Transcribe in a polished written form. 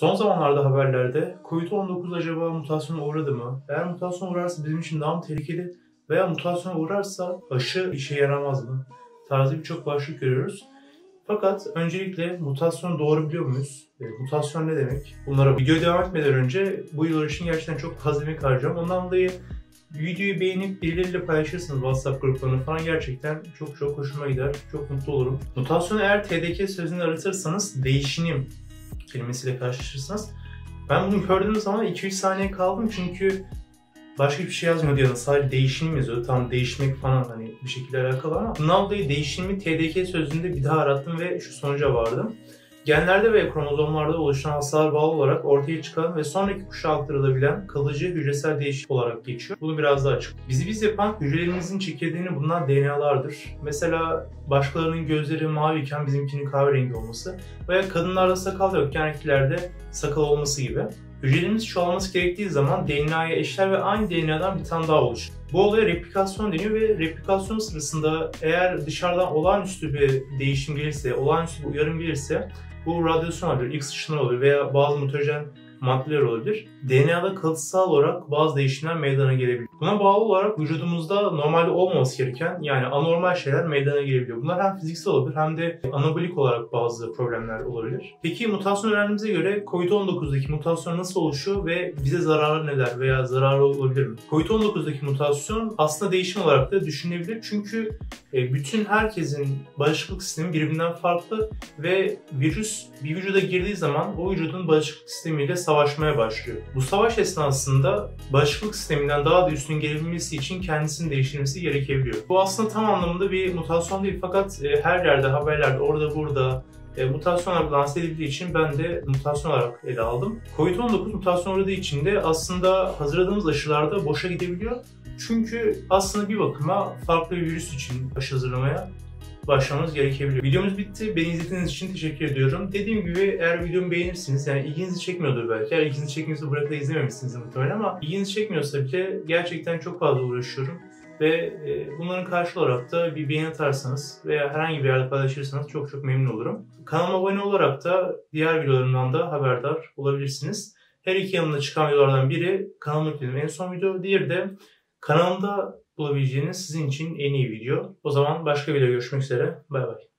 Son zamanlarda haberlerde COVID-19 acaba mutasyona uğradı mı? Eğer mutasyona uğrarsa bizim için daha mı tehlikeli? Veya mutasyona uğrarsa aşı işe yaramaz mı? Tarzı birçok başlık görüyoruz. Fakat öncelikle mutasyonu doğru biliyor muyuz? Mutasyon ne demek? Bunlara video devam etmeden önce bu yıllar için gerçekten çok fazla emek harcıyorum. Ondan dolayı videoyu beğenip birileriyle paylaşırsanız WhatsApp gruplarını falan gerçekten çok hoşuma gider. Çok mutlu olurum. Mutasyonu eğer TDK sözünü aratırsanız değişinim kelimesiyle karşılaşırsınız. Ben bunu gördüğüm zaman 2-3 saniye kaldım çünkü başka bir şey yazmıyordu yanında. Sadece değişim yazıyordu. Tam değişmek falan hani bir şekilde alakalı ama bundan dolayı değişimi TDK sözünde bir daha arattım ve şu sonuca vardım. Genlerde ve kromozomlarda oluşan hasar bağlı olarak ortaya çıkan ve sonraki kuşağa aktarılabilen kalıcı hücresel değişik olarak geçiyor. Bunu biraz daha açık. Bizi biz yapan hücrelerimizin çekirdeğini bulunan DNA'lardır. Mesela başkalarının gözleri maviyken bizimkinin kahverengi olması veya kadınlarda sakal yokken erkeklerde sakal olması gibi. Hücrelerimiz çoğalması gerektiği zaman DNA'ya eşler ve aynı DNA'dan bir tane daha oluşur. Bu olaya replikasyon deniyor ve replikasyon sırasında eğer dışarıdan olağanüstü bir değişim gelirse, olağanüstü bir uyarım gelirse bu radyasyon olabilir, X ışınları olabilir veya bazı mutajen maddeler olabilir. DNA'da kalıtsal olarak bazı değişimler meydana gelebilir. Buna bağlı olarak vücudumuzda normalde olmaması gereken yani anormal şeyler meydana gelebiliyor. Bunlar hem fiziksel olabilir hem de anabolik olarak bazı problemler olabilir. Peki mutasyon öğrendiğimize göre COVID-19'daki mutasyon nasıl oluşuyor ve bize zararı neler veya zararı olabilir mi? COVID-19'daki mutasyon aslında değişim olarak da düşünülebilir çünkü bütün herkesin bağışıklık sistemi birbirinden farklı ve virüs bir vücuda girdiği zaman o vücudun bağışıklık sistemiyle savaşmaya başlıyor. Bu savaş esnasında bağışıklık sisteminden daha da üstün gelebilmesi için kendisini değiştirmesi gerekebiliyor. Bu aslında tam anlamda bir mutasyon değil fakat her yerde, haberlerde, orada burada mutasyon olarak lanse edildiği için ben de mutasyon olarak ele aldım. COVID-19 mutasyon uğradığı için de aslında hazırladığımız aşılarda boşa gidebiliyor. Çünkü aslında bir bakıma farklı bir virüs için aşı hazırlamaya başlamamız gerekebiliyor. Videomuz bitti. Beni izlediğiniz için teşekkür ediyorum. Dediğim gibi eğer videomu beğenirsiniz, yani ilginizi çekmiyordur belki. Eğer ilginizi çekmiyorsa bırakıp da izlememişsiniz muhtemelen ama ilginizi çekmiyorsa bile gerçekten çok fazla uğraşıyorum. Ve bunların karşı olarak da bir beğeni atarsanız veya herhangi bir yerde paylaşırsanız çok memnun olurum. Kanalıma abone olarak da diğer videolarımdan da haberdar olabilirsiniz. Her iki yanında çıkan videolardan biri kanalıma yüklediğim en son video, diğeri de kanalımda bulabileceğiniz sizin için en iyi video. O zaman başka videoda görüşmek üzere. Bay bay.